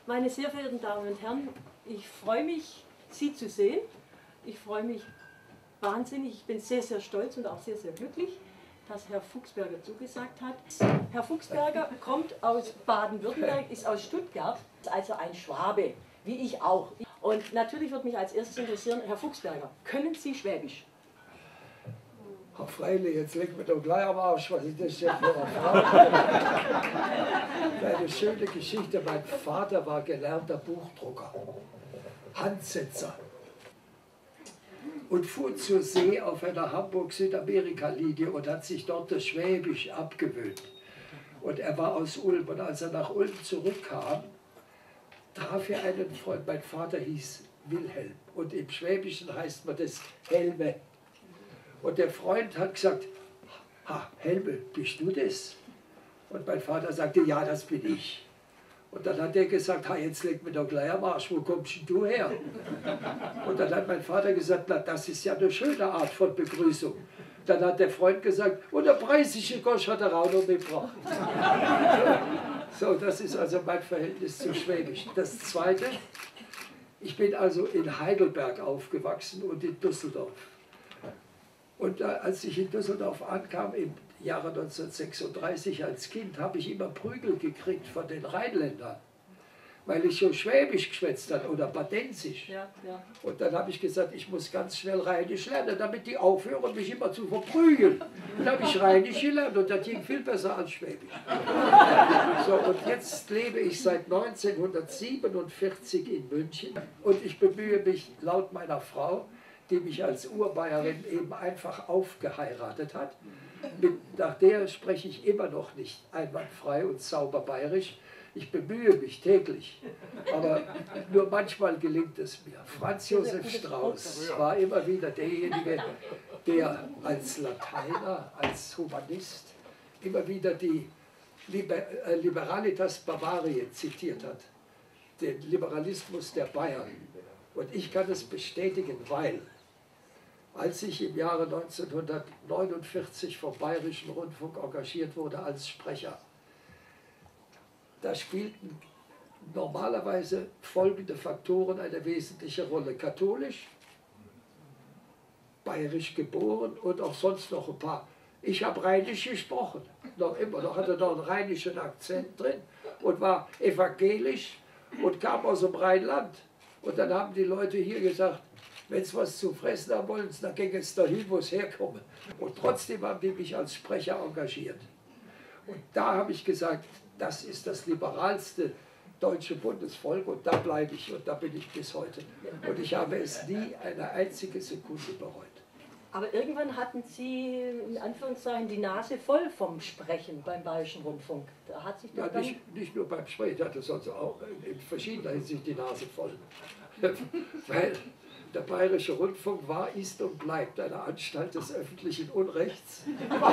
Meine sehr verehrten Damen und Herren, ich freue mich, Sie zu sehen. Ich freue mich wahnsinnig. Ich bin sehr, sehr stolz und auch sehr, sehr glücklich, dass Herr Fuchsberger zugesagt hat. Herr Fuchsberger kommt aus Baden-Württemberg, ist aus Stuttgart, ist also ein Schwabe, wie ich auch. Und natürlich würde mich als erstes interessieren, Herr Fuchsberger, können Sie Schwäbisch? Ach, freilich, jetzt legt mir doch gleich am Arsch, was ich das jetzt für eine Frau. Eine schöne Geschichte. Mein Vater war gelernter Buchdrucker, Handsetzer und fuhr zur See auf einer Hamburg-Südamerika-Linie und hat sich dort das Schwäbisch abgewöhnt. Und er war aus Ulm und als er nach Ulm zurückkam, traf er einen Freund. Mein Vater hieß Wilhelm und im Schwäbischen heißt man das Helme. Und der Freund hat gesagt, ha, Helme, bist du das? Und mein Vater sagte, ja, das bin ich. Und dann hat er gesagt, ha, jetzt leg mir doch gleich am Arsch, wo kommst denn du her? Und dann hat mein Vater gesagt, na, das ist ja eine schöne Art von Begrüßung. Dann hat der Freund gesagt, und der preisliche Gosch hat er auch noch mitgebracht. So, das ist also mein Verhältnis zu Schwäbisch. Das Zweite, ich bin also in Heidelberg aufgewachsen und in Düsseldorf. Und als ich in Düsseldorf ankam, im Jahre 1936 als Kind, habe ich immer Prügel gekriegt von den Rheinländern, weil ich so Schwäbisch geschwätzt habe oder Badensisch. Ja, ja. Und dann habe ich gesagt, ich muss ganz schnell Rheinisch lernen, damit die aufhören, mich immer zu verprügeln. Dann habe ich Rheinisch gelernt und das ging viel besser als Schwäbisch. So, und jetzt lebe ich seit 1947 in München und ich bemühe mich laut meiner Frau, die mich als Urbayerin eben einfach aufgeheiratet hat. Nach der spreche ich immer noch nicht einwandfrei und sauber bayerisch. Ich bemühe mich täglich, aber nur manchmal gelingt es mir. Franz Josef Strauß war immer wieder derjenige, der als Lateiner, als Humanist immer wieder die Liberalitas Bavariae zitiert hat, den Liberalismus der Bayern. Und ich kann es bestätigen, weil als ich im Jahre 1949 vom Bayerischen Rundfunk engagiert wurde als Sprecher, da spielten normalerweise folgende Faktoren eine wesentliche Rolle. Katholisch, bayerisch geboren und auch sonst noch ein paar. Ich habe rheinisch gesprochen, noch immer, noch hatte noch einen rheinischen Akzent drin und war evangelisch und kam aus dem Rheinland. Und dann haben die Leute hier gesagt, wenn sie was zu fressen haben wollen, dann ging es dahin, wo es herkommen. Und trotzdem haben die mich als Sprecher engagiert. Und da habe ich gesagt, das ist das liberalste deutsche Bundesvolk und da bleibe ich und da bin ich bis heute. Und ich habe es nie eine einzige Sekunde bereut. Aber irgendwann hatten Sie, in Anführungszeichen, die Nase voll vom Sprechen beim Bayerischen Rundfunk. Da hat sich ja, nicht nur beim Sprechen, ich hatte sonst auch in verschiedener Hinsicht die Nase voll. Weil der Bayerische Rundfunk war, ist und bleibt eine Anstalt des öffentlichen Unrechts.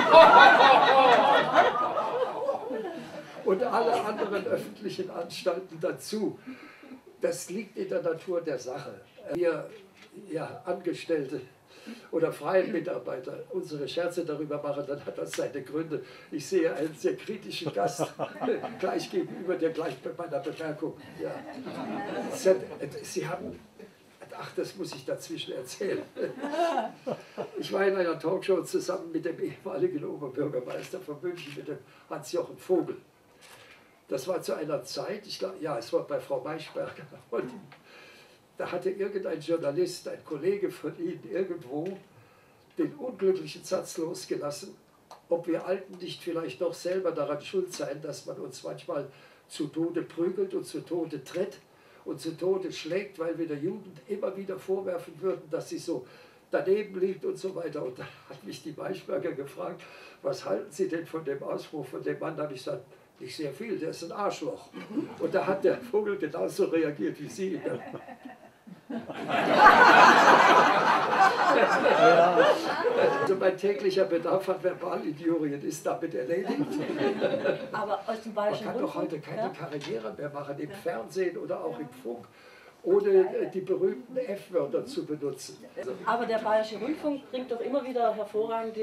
Und alle anderen öffentlichen Anstalten dazu. Das liegt in der Natur der Sache. Wir ja, Angestellte oder freie Mitarbeiter unsere Scherze darüber machen, dann hat das seine Gründe. Ich sehe einen sehr kritischen Gast gleich gegenüber, der gleich bei meiner Bemerkung. Ja. Sie haben... Ach, das muss ich dazwischen erzählen. Ich war in einer Talkshow zusammen mit dem ehemaligen Oberbürgermeister von München, mit dem Hans-Jochen Vogel. Das war zu einer Zeit, ich glaube, ja, es war bei Frau Maischberger. Und da hatte irgendein Journalist, ein Kollege von Ihnen irgendwo, den unglücklichen Satz losgelassen, ob wir Alten nicht vielleicht doch selber daran schuld seien, dass man uns manchmal zu Tode prügelt und zu Tode tritt und zu Tode schlägt, weil wir der Jugend immer wieder vorwerfen würden, dass sie so daneben liegt und so weiter. Und da hat mich die Maischberger gefragt, was halten Sie denn von dem Ausspruch von dem Mann? Da habe ich gesagt, nicht sehr viel, der ist ein Arschloch. Und da hat der Vogel genauso reagiert wie Sie. Also mein täglicher Bedarf an Verbalinjurien ist damit erledigt. Aber aus dem Bayerischen Man kann doch heute keine Karriere mehr machen im Fernsehen oder auch im Funk, ohne die berühmten F-Wörter zu benutzen. Aber der Bayerische Rundfunk bringt doch immer wieder hervorragende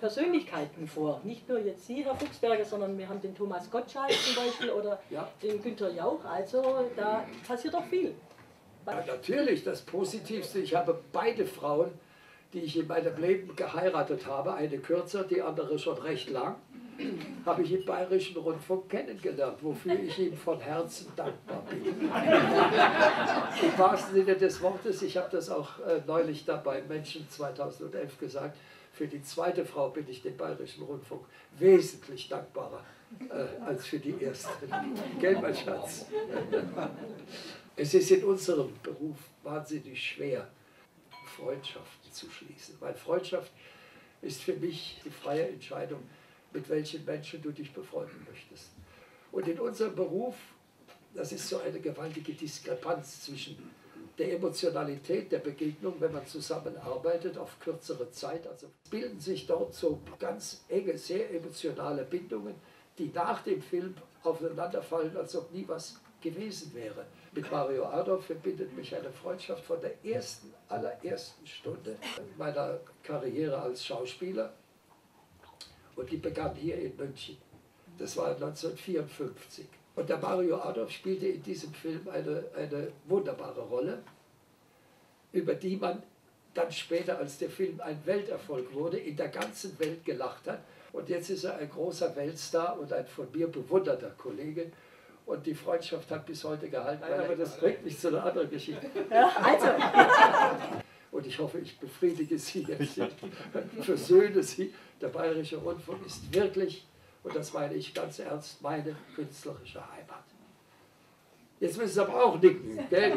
Persönlichkeiten vor. Nicht nur jetzt Sie, Herr Fuchsberger, sondern wir haben den Thomas Gottschalk zum Beispiel oder den Günter Jauch. Also da passiert doch viel. Ja, natürlich, das Positivste, ich habe beide Frauen, die ich in meinem Leben geheiratet habe, eine kürzer, die andere schon recht lang, habe ich im Bayerischen Rundfunk kennengelernt, wofür ich ihm von Herzen dankbar bin. Im wahrsten Sinne des Wortes, ich habe das auch neulich da bei Menschen 2011 gesagt, für die zweite Frau bin ich dem Bayerischen Rundfunk wesentlich dankbarer als für die erste. Gell, mein Schatz? Es ist in unserem Beruf wahnsinnig schwer, Freundschaften zu schließen, weil Freundschaft ist für mich die freie Entscheidung, mit welchen Menschen du dich befreunden möchtest. Und in unserem Beruf, das ist so eine gewaltige Diskrepanz zwischen der Emotionalität der Begegnung, wenn man zusammenarbeitet auf kürzere Zeit. Also bilden sich dort so ganz enge, sehr emotionale Bindungen, die nach dem Film aufeinanderfallen, als ob nie was gewesen wäre. Mit Mario Adorf verbindet mich eine Freundschaft von der allerersten Stunde meiner Karriere als Schauspieler. Und die begann hier in München. Das war 1954. Und der Mario Adorf spielte in diesem Film eine wunderbare Rolle, über die man dann später, als der Film ein Welterfolg wurde, in der ganzen Welt gelacht hat. Und jetzt ist er ein großer Weltstar und ein von mir bewunderter Kollege. Und die Freundschaft hat bis heute gehalten. Nein, aber das bringt mich zu einer anderen Geschichte. Ja, also. Und ich hoffe, ich befriedige Sie jetzt, versöhne Sie. Der Bayerische Rundfunk ist wirklich, und das meine ich ganz ernst, meine künstlerische Heimat. Jetzt müssen Sie aber auch nicken, gell?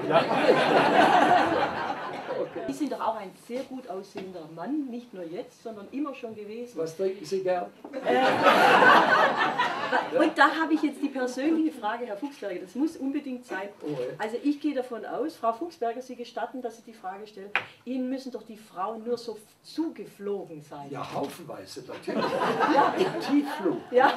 Okay. Sie sind doch auch ein sehr gut aussehender Mann, nicht nur jetzt, sondern immer schon gewesen. Was trinken Sie gern? Und da habe ich jetzt die persönliche Frage, Herr Fuchsberger, das muss unbedingt sein. Also ich gehe davon aus, Frau Fuchsberger, Sie gestatten, dass ich die Frage stelle, Ihnen müssen doch die Frauen nur so zugeflogen sein. Ja, haufenweise natürlich. Ja. Im Tiefflug. Ja.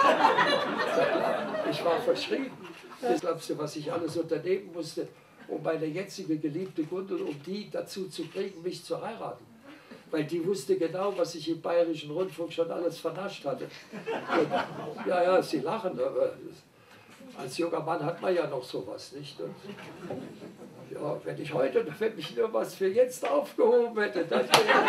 Ich war verschrieben. Das glaubst du, was ich alles unternehmen musste, um meine jetzige geliebte Gundel, um die dazu zu kriegen, mich zu heiraten. Weil die wusste genau, was ich im Bayerischen Rundfunk schon alles vernascht hatte. Und, ja, Sie lachen, aber als junger Mann hat man ja noch sowas, nicht? Und, ja, wenn ich heute, wenn mich nur was für jetzt aufgehoben hätte, dann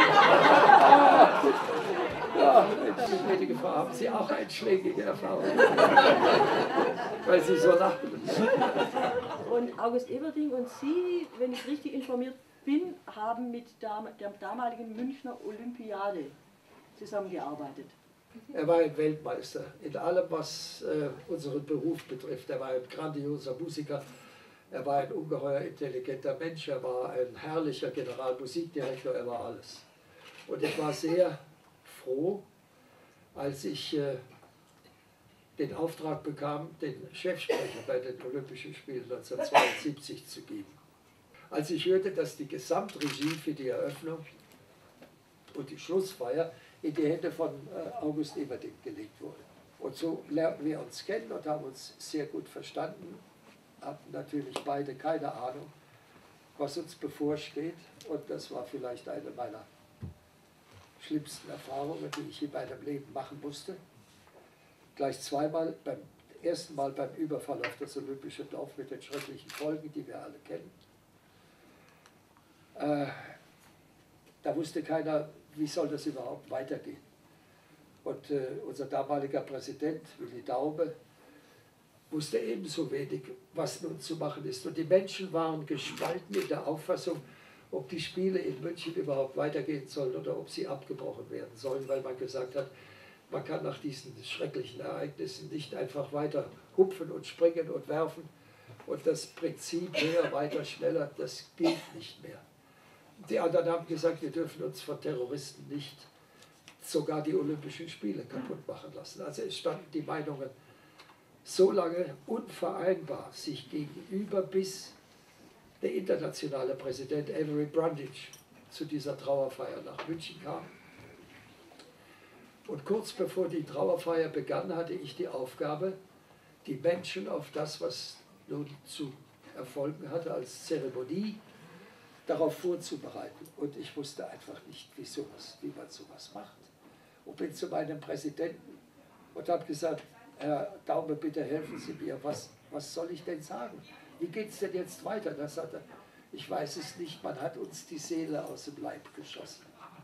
ja, gnädige Frau, haben Sie auch einschlägige Erfahrungen? Weil Sie so lachen. Und August Everding und Sie, wenn ich richtig informiert bin, haben mit der damaligen Münchner Olympiade zusammengearbeitet. Er war ein Weltmeister in allem, was unseren Beruf betrifft. Er war ein grandioser Musiker, er war ein ungeheuer intelligenter Mensch, er war ein herrlicher Generalmusikdirektor, er war alles. Und ich war sehr froh, als ich den Auftrag bekam, den Chefsprecher bei den Olympischen Spielen 1972 zu geben. Als ich hörte, dass die Gesamtregie für die Eröffnung und die Schlussfeier in die Hände von August Everding gelegt wurde. Und so lernten wir uns kennen und haben uns sehr gut verstanden, hatten natürlich beide keine Ahnung, was uns bevorsteht. Und das war vielleicht eine meiner schlimmsten Erfahrungen, die ich in meinem Leben machen musste. Gleich zweimal, beim ersten Mal beim Überfall auf das Olympische Dorf mit den schrecklichen Folgen, die wir alle kennen. Da wusste keiner, wie soll das überhaupt weitergehen. Und unser damaliger Präsident, Willi Daube, wusste ebenso wenig, was nun zu machen ist. Und die Menschen waren gespalten in der Auffassung, ob die Spiele in München überhaupt weitergehen sollen oder ob sie abgebrochen werden sollen, weil man gesagt hat, man kann nach diesen schrecklichen Ereignissen nicht einfach weiter hupfen und springen und werfen. Und das Prinzip höher, weiter, schneller, das gilt nicht mehr. Die anderen haben gesagt, wir dürfen uns von Terroristen nicht sogar die Olympischen Spiele kaputt machen lassen. Also es standen die Meinungen so lange unvereinbar sich gegenüber, bis der internationale Präsident Avery Brundage zu dieser Trauerfeier nach München kam. Und kurz bevor die Trauerfeier begann, hatte ich die Aufgabe, die Menschen auf das, was nun zu erfolgen hatte, als Zeremonie, darauf vorzubereiten. Und ich wusste einfach nicht, wie man sowas macht. und bin zu meinem Präsidenten und habe gesagt, Herr Daume, bitte helfen Sie mir, was soll ich denn sagen? Wie geht es denn jetzt weiter? Da sagt er, ich weiß es nicht, man hat uns die Seele aus dem Leib geschossen.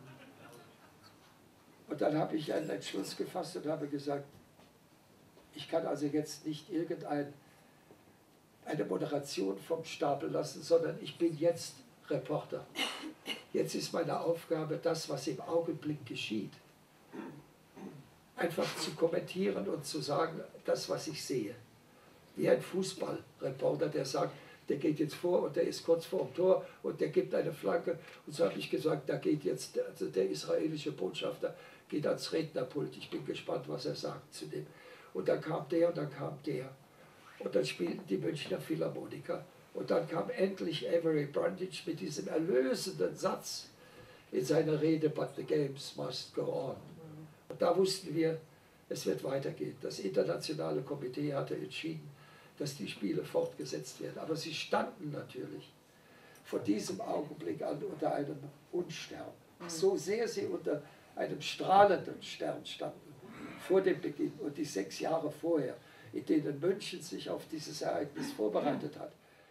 Und dann habe ich einen Entschluss gefasst und habe gesagt, ich kann also jetzt nicht eine Moderation vom Stapel lassen, sondern ich bin jetzt Reporter. Jetzt ist meine Aufgabe, das, was im Augenblick geschieht, einfach zu kommentieren und zu sagen, das, was ich sehe. Wie ein Fußballreporter, der sagt, der geht jetzt vor und der ist kurz vor dem Tor und der gibt eine Flanke. Und so habe ich gesagt, da geht jetzt also der israelische Botschafter geht ans Rednerpult. Ich bin gespannt, was er sagt zu dem. Und dann kam der und dann kam der. Und dann spielten die Münchner Philharmoniker. Und dann kam endlich Avery Brundage mit diesem erlösenden Satz in seiner Rede, but the games must go on. Und da wussten wir, es wird weitergehen. Das internationale Komitee hatte entschieden, dass die Spiele fortgesetzt werden. Aber sie standen natürlich von diesem Augenblick an unter einem Unstern. So sehr sie unter einem strahlenden Stern standen vor dem Beginn und die 6 Jahre vorher, in denen München sich auf dieses Ereignis vorbereitet hat.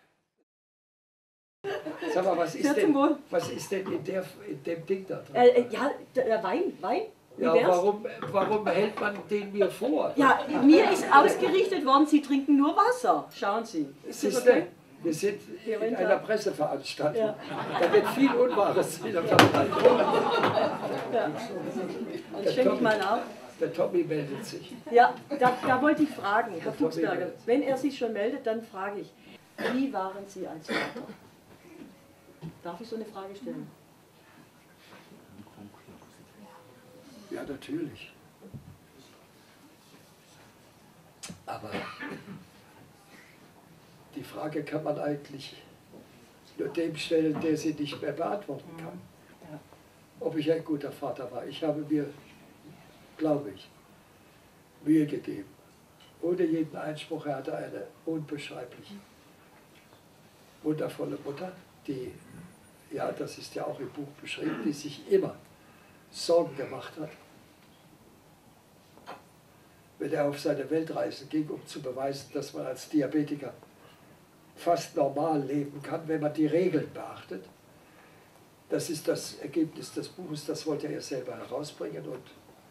Sag mal, was ist denn in dem Ding da drin? Ja, der Wein. Ja, warum hält man den mir vor? Ja, mir ist ausgerichtet worden, Sie trinken nur Wasser. Schauen Sie. Ist das okay? Wir sind in einer Presseveranstaltung. Ja. Da wird viel Unwahres wieder verbreitet. Ja. Dann schenke ich mal auf. Der Tommy meldet sich. Ja, da wollte ich fragen, Herr Fuchsberger, wenn er sich schon meldet, dann frage ich, wie waren Sie als Vater? Darf ich so eine Frage stellen? Ja, natürlich. Aber die Frage kann man eigentlich nur dem stellen, der sie nicht mehr beantworten kann. Ob ich ein guter Vater war. Ich habe mir, glaube ich, Mühe gegeben. Ohne jeden Einspruch. Er hatte eine unbeschreiblich wundervolle Mutter, die, ja, das ist ja auch im Buch beschrieben, die sich immer Sorgen gemacht hat. Wenn er auf seine Weltreise ging, um zu beweisen, dass man als Diabetiker fast normal leben kann, wenn man die Regeln beachtet. Das ist das Ergebnis des Buches, das wollte er selber herausbringen und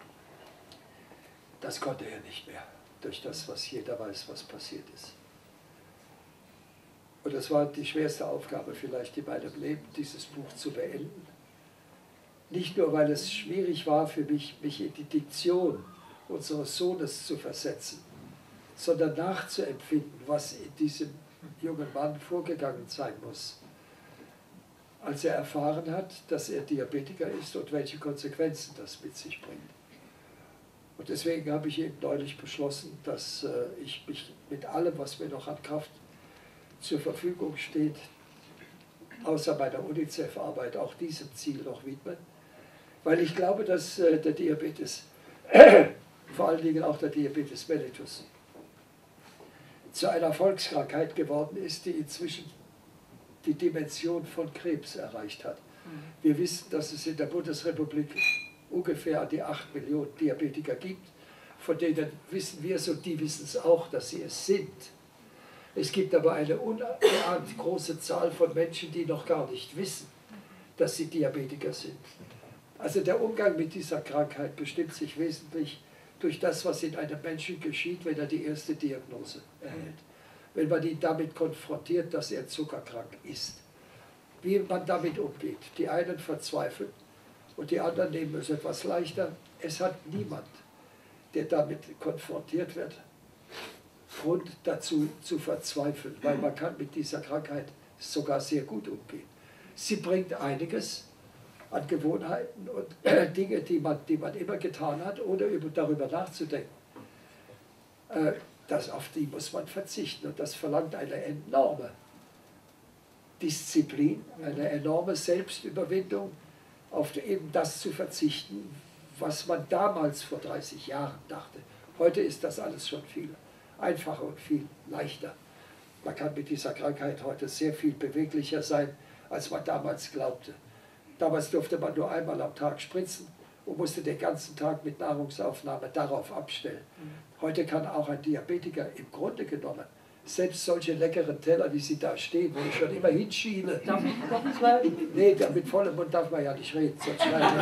das konnte er nicht mehr, durch das, was jeder weiß, was passiert ist. Und das war die schwerste Aufgabe vielleicht in meinem Leben, dieses Buch zu beenden. Nicht nur, weil es schwierig war für mich, mich in die Diktion unseres Sohnes zu versetzen, sondern nachzuempfinden, was in diesem jungen Mann vorgegangen sein muss, als er erfahren hat, dass er Diabetiker ist und welche Konsequenzen das mit sich bringt. Und deswegen habe ich eben neulich beschlossen, dass ich mich mit allem, was mir noch an Kraft zur Verfügung steht, außer meiner UNICEF-Arbeit, auch diesem Ziel noch widmen, weil ich glaube, dass der Diabetes, vor allen Dingen auch der Diabetes mellitus, zu einer Volkskrankheit geworden ist, die inzwischen die Dimension von Krebs erreicht hat. Wir wissen, dass es in der Bundesrepublik ungefähr an die 8 Millionen Diabetiker gibt, von denen wissen wir es und die wissen es auch, dass sie es sind. Es gibt aber eine ungeahnt große Zahl von Menschen, die noch gar nicht wissen, dass sie Diabetiker sind. Also der Umgang mit dieser Krankheit bestimmt sich wesentlich durch das, was in einem Menschen geschieht, wenn er die erste Diagnose erhält. Wenn man ihn damit konfrontiert, dass er zuckerkrank ist. Wie man damit umgeht. Die einen verzweifeln und die anderen nehmen es etwas leichter. Es hat niemand, der damit konfrontiert wird, Grund dazu zu verzweifeln, weil man kann mit dieser Krankheit sogar sehr gut umgehen. Sie bringt einiges an Gewohnheiten und Dinge, die man immer getan hat, ohne darüber nachzudenken. Auf die muss man verzichten und das verlangt eine enorme Disziplin, eine enorme Selbstüberwindung, auf eben das zu verzichten, was man damals vor 30 Jahren dachte. Heute ist das alles schon viel einfacher und viel leichter. Man kann mit dieser Krankheit heute sehr viel beweglicher sein, als man damals glaubte. Damals durfte man nur einmal am Tag spritzen und musste den ganzen Tag mit Nahrungsaufnahme darauf abstellen. Heute kann auch ein Diabetiker im Grunde genommen selbst solche leckeren Teller, wie sie da stehen, wo ich schon immer hinschiele. Darf ich noch zwei? Nee, mit vollem Mund darf man ja nicht reden. Sonst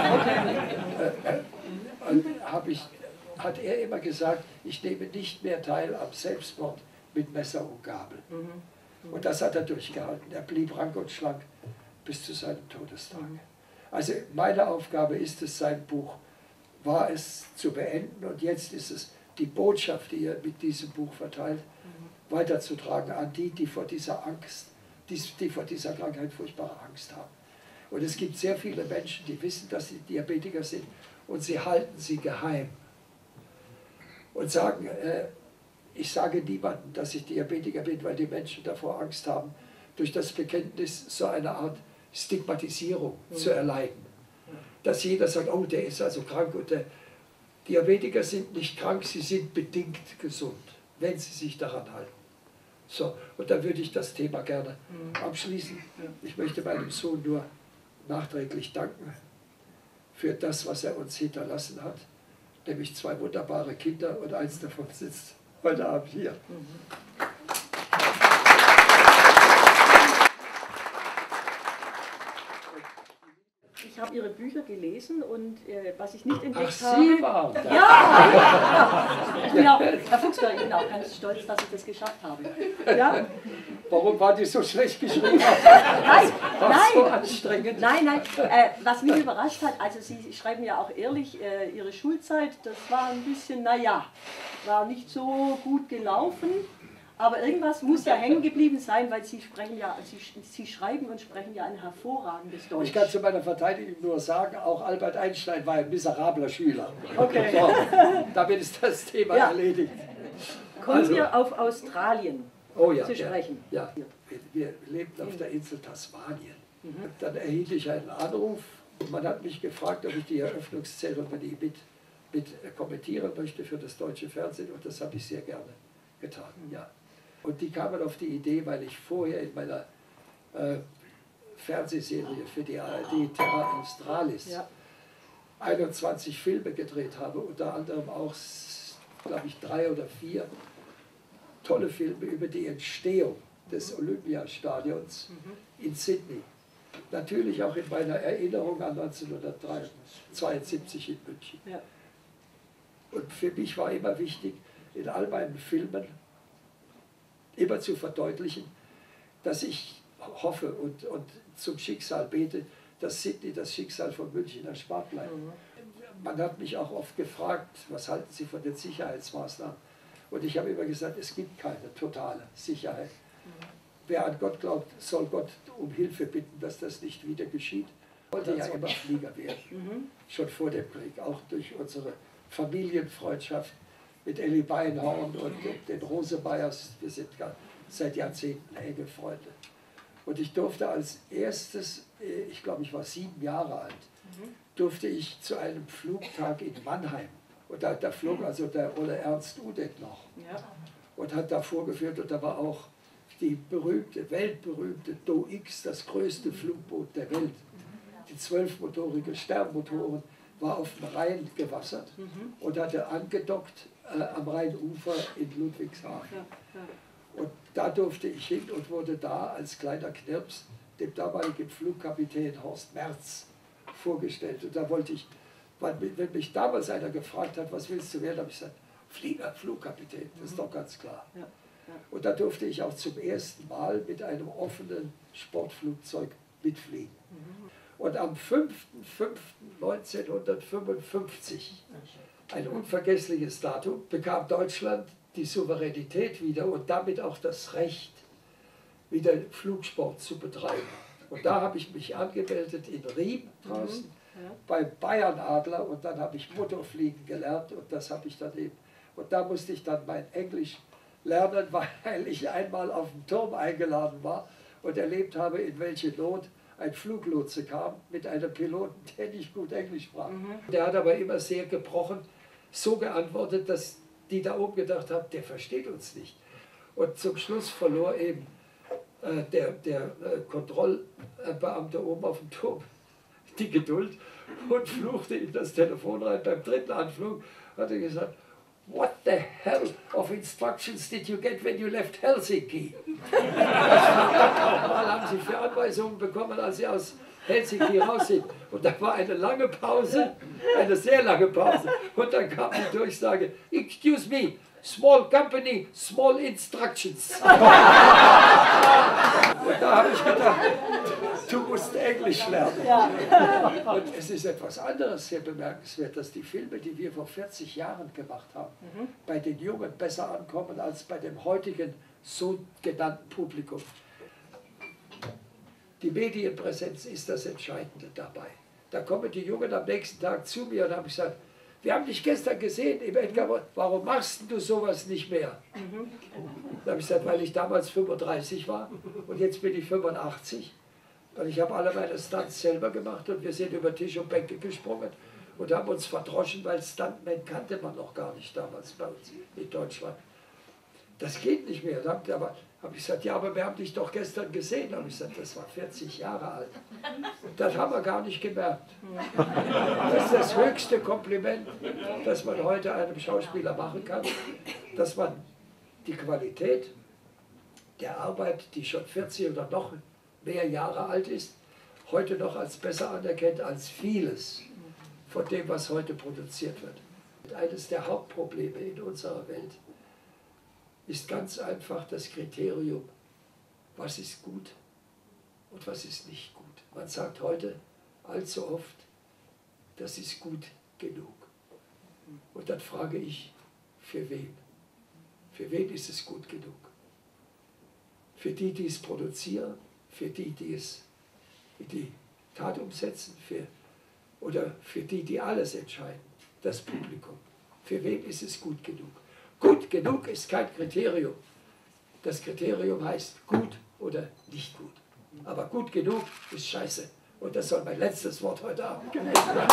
hat er immer gesagt, ich nehme nicht mehr teil am Selbstmord mit Messer und Gabel. Und das hat er durchgehalten. Er blieb rank und schlank bis zu seinem Todestag. Also meine Aufgabe ist es, sein Buch war es zu beenden, und jetzt ist es die Botschaft, die er mit diesem Buch verteilt, weiterzutragen an die, die vor dieser Angst, die vor dieser Krankheit furchtbare Angst haben. Und es gibt sehr viele Menschen, die wissen, dass sie Diabetiker sind, und sie halten sie geheim und sagen, ich sage niemandem, dass ich Diabetiker bin, weil die Menschen davor Angst haben, durch das Bekenntnis so eine Art Stigmatisierung zu erleiden. Dass jeder sagt, oh, der ist also krank, und Diabetiker sind nicht krank, sie sind bedingt gesund, wenn sie sich daran halten. So, und dann würde ich das Thema gerne abschließen. Ich möchte meinem Sohn nur nachträglich danken für das, was er uns hinterlassen hat, nämlich 2 wunderbare Kinder, und eins davon sitzt heute Abend hier. Ich habe Ihre Bücher gelesen, und was ich nicht entdeckt Ach, habe... Sie waren da. Ja! Ich bin auch, Herr Fuchsberger, ich bin auch ganz stolz, dass ich das geschafft habe. Ja? Warum war die so schlecht geschrieben? Nein, So anstrengend. nein. Was mich überrascht hat, also Sie schreiben ja auch ehrlich, Ihre Schulzeit, das war ein bisschen, naja, war nicht so gut gelaufen. Aber irgendwas muss ja hängen geblieben sein, weil Sie sprechen ja, Sie schreiben und sprechen ja ein hervorragendes Deutsch. Ich kann zu meiner Verteidigung nur sagen, auch Albert Einstein war ein miserabler Schüler. Okay. So, damit ist das Thema erledigt. Kommen wir auf Australien zu sprechen. Ja, wir lebten auf der Insel Tasmanien. Dann erhielt ich einen Anruf, und man hat mich gefragt, ob ich die Eröffnungszeremonie mit kommentieren möchte für das deutsche Fernsehen, und das habe ich sehr gerne getan. Ja. Und die kamen auf die Idee, weil ich vorher in meiner Fernsehserie für die ARD Terra Australis 21 Filme gedreht habe, unter anderem auch, glaube ich, 3 oder 4 tolle Filme über die Entstehung des Olympiastadions in Sydney. Natürlich auch in meiner Erinnerung an 1972 in München. Ja. Und für mich war immer wichtig, in all meinen Filmen immer zu verdeutlichen, dass ich hoffe und zum Schicksal bete, dass Sydney das Schicksal von München erspart bleibt. Man hat mich auch oft gefragt, was halten Sie von den Sicherheitsmaßnahmen? Und ich habe immer gesagt, es gibt keine totale Sicherheit. Wer an Gott glaubt, soll Gott um Hilfe bitten, dass das nicht wieder geschieht. Ich wollte ja immer Flieger werden, schon vor dem Krieg, auch durch unsere Familienfreundschaft mit Elli Beinhorn und den Rosemeyers. Wir sind seit Jahrzehnten enge Freunde. Und ich durfte als erstes, ich glaube, ich war 7 Jahre alt, durfte ich zu einem Flugtag in Mannheim. Und da flog also der Ole Ernst Udet noch und hat da vorgeführt, und da war auch die berühmte, weltberühmte Do-X, das größte Flugboot der Welt. Die 12-motorige Sternmotoren war auf dem Rhein gewassert und hatte angedockt am Rheinufer in Ludwigshafen. Und da durfte ich hin und wurde da als kleiner Knirps dem damaligen Flugkapitän Horst Merz vorgestellt. Und da wollte ich, wenn mich damals einer gefragt hat, was willst du werden, habe ich gesagt, Flieger, Flugkapitän, das ist doch ganz klar. Und da durfte ich auch zum ersten Mal mit einem offenen Sportflugzeug mitfliegen. Und am 5.5.1955, ein unvergessliches Datum, bekam Deutschland die Souveränität wieder und damit auch das Recht, wieder Flugsport zu betreiben. Und da habe ich mich angemeldet in Riem draußen, beim Bayernadler, und dann habe ich Motorfliegen gelernt, und das habe ich dann eben. Und da musste ich dann mein Englisch lernen, weil ich einmal auf dem Turm eingeladen war und erlebt habe, in welche Not ein Fluglotse kam mit einem Piloten, der nicht gut Englisch sprach. Der hat aber immer sehr gebrochen so geantwortet, dass die da oben gedacht haben, der versteht uns nicht. Und zum Schluss verlor eben der Kontrollbeamte oben auf dem Turm die Geduld und fluchte in das Telefon rein. Beim dritten Anflug hat er gesagt, "What the hell of instructions did you get when you left Helsinki?" Mal haben Sie für Anweisungen bekommen, als Sie aus Helsinki raus sind. Und da war eine lange Pause, eine sehr lange Pause. Und dann kam die Durchsage, "Excuse me, small company, small instructions." Und da habe ich gedacht, du musst Englisch lernen. Und es ist etwas anderes sehr bemerkenswert, dass die Filme, die wir vor 40 Jahren gemacht haben, bei den Jungen besser ankommen als bei dem heutigen sogenannten Publikum. Die Medienpräsenz ist das Entscheidende dabei. Da kommen die Jungen am nächsten Tag zu mir und haben gesagt, "Wir haben dich gestern gesehen im Edgar, warum machst du sowas nicht mehr?" Da habe ich gesagt, weil ich damals 35 war und jetzt bin ich 85. Und ich habe alle meine Stunts selber gemacht und wir sind über Tisch und Bänke gesprungen und haben uns verdroschen, weil Stuntman kannte man noch gar nicht damals bei uns in Deutschland. Das geht nicht mehr. Da habe ich gesagt, ja, aber wir haben dich doch gestern gesehen. Da habe ich gesagt, das war 40 Jahre alt. Und das haben wir gar nicht gemerkt. Das ist das höchste Kompliment, das man heute einem Schauspieler machen kann, dass man die Qualität der Arbeit, die schon 40 oder noch mehr Jahre alt ist, heute noch als besser anerkennt als vieles von dem, was heute produziert wird. Eines der Hauptprobleme in unserer Welt ist ganz einfach das Kriterium, was ist gut und was ist nicht gut. Man sagt heute allzu oft, das ist gut genug. Und dann frage ich, für wen? Für wen ist es gut genug? Für die, die es produzieren, für die, die es in die Tat umsetzen, oder für die, die alles entscheiden, das Publikum. Für wen ist es gut genug? Gut genug ist kein Kriterium. Das Kriterium heißt gut oder nicht gut. Aber gut genug ist scheiße. Und das soll mein letztes Wort heute Abend gewesen sein.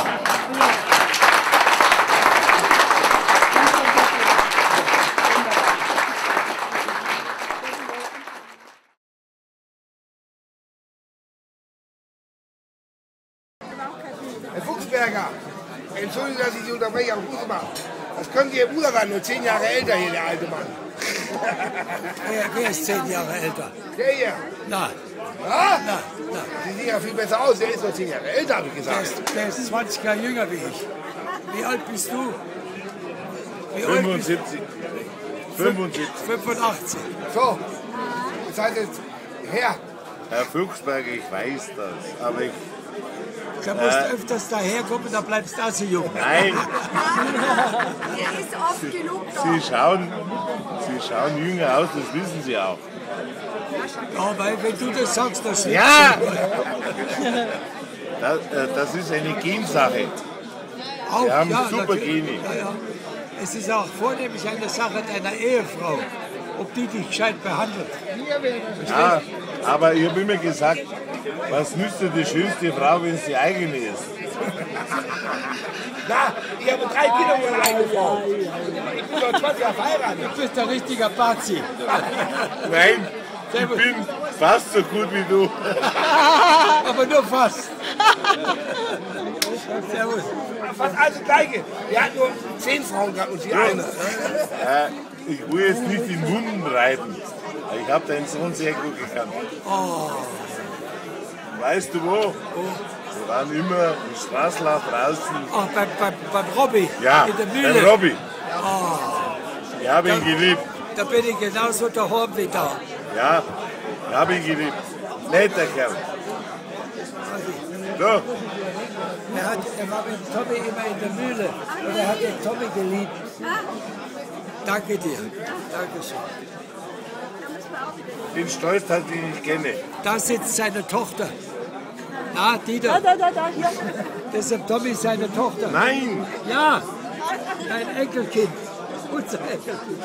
Herr Fuchsberger, entschuldigen, dass ich Sie unterbreche, aber Fußball. Das könnte Ihr Bruder sein, nur 10 Jahre älter hier, der alte Mann. Wer ist 10 Jahre älter? Der hier. Nein. Ah? Nein. Sie sehen ja viel besser aus, der ist nur 10 Jahre älter, habe ich gesagt. Der ist 20 Jahre jünger wie ich. Wie alt bist du? Wie 75. 75. 85. So, das heißt jetzt, Herr. Herr Fuchsberger, ich weiß das, aber ich... Da musst du öfters daherkommen, da bleibst du also jung. Nein, Er ist oft genug da. Sie schauen jünger aus, das wissen Sie auch. Ja, weil wenn du das sagst, das ist Ja! Das ist eine Gensache. auch, Wir haben ja, super natürlich. Gene. Ja, ja. Es ist auch vornehmlich eine Sache deiner Ehefrau, ob die dich gescheit behandelt. Ja, aber ich habe immer gesagt, was nützt die schönste Frau, wenn es die eigene ist? Na, ich habe 3 Kinder von einer eigenen Frau. Ich bin schon 20 Jahre verheiratet. Du bist ein richtiger Bazi. Nein, ich bin fast so gut wie du. Aber nur fast. Servus. Fast alles das Gleiche. Wir hatten nur 10 Frauen gehabt und sie eine. Ich will jetzt nicht in Wunden reiten. Aber ich habe deinen Sohn sehr gut gekannt. Oh. Weißt du wo? Wir waren immer im Straßenlauf draußen. Ach, beim Robby Ja, in der Mühle. beim Robby. Ich habe ihn geliebt. Da bin ich genauso daheim wie da. Ja, ich habe ihn geliebt. Netter Kerl. So, Er war mit Tommy immer in der Mühle und er hat den Tommy geliebt. Danke dir. Dankeschön. bin stolz, dass ich ihn nicht kenne. Da sitzt seine Tochter. Na, die da. Da, hier. Das ist Tommy seine Tochter. Nein! Ja, ein Enkelkind. Unser Enkelkind.